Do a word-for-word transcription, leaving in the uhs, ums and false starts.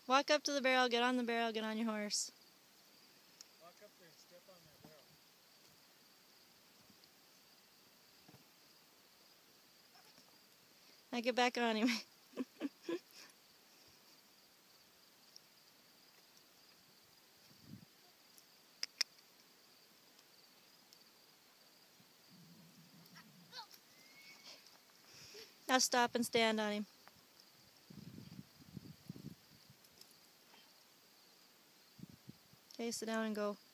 Walk up to the barrel, get on the barrel, get on your horse. Walk up there and step on that barrel. Now get back on him. Now stop and stand on him. Okay, sit down and go.